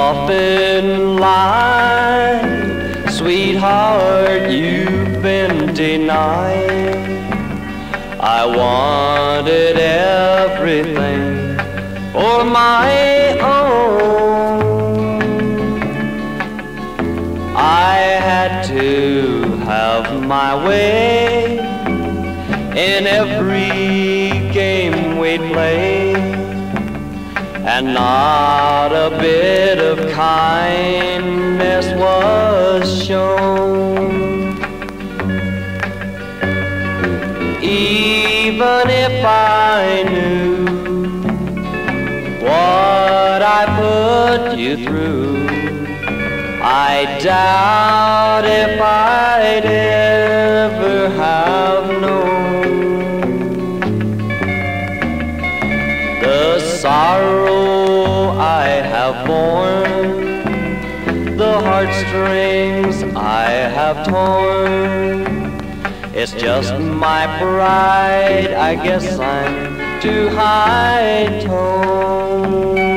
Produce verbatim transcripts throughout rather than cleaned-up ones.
often lied, sweetheart, you've been denied. I wanted everything for my own. I had to have my way in every game we'd play, and not a bit of kindness was shown. Even if I knew what I put you through, I doubt if I'd ever have known the sorrow I have borne, the heartstrings I have torn. It's just my pride, I guess I'm too high-toned.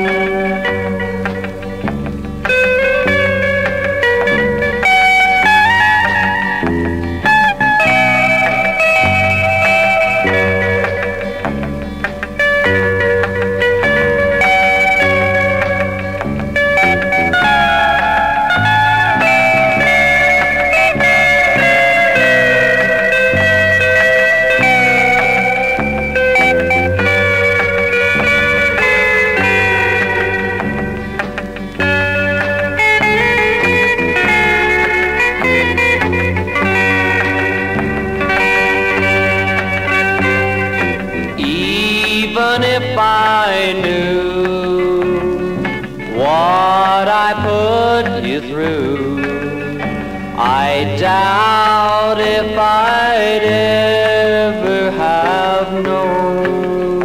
Even if I knew what I put you through, I doubt if I'd ever have known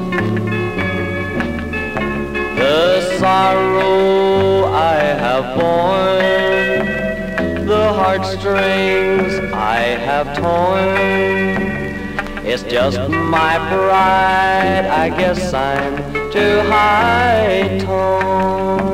the sorrow I have borne, the heartstrings I have torn. It's just my pride, I guess I'm too high-toned.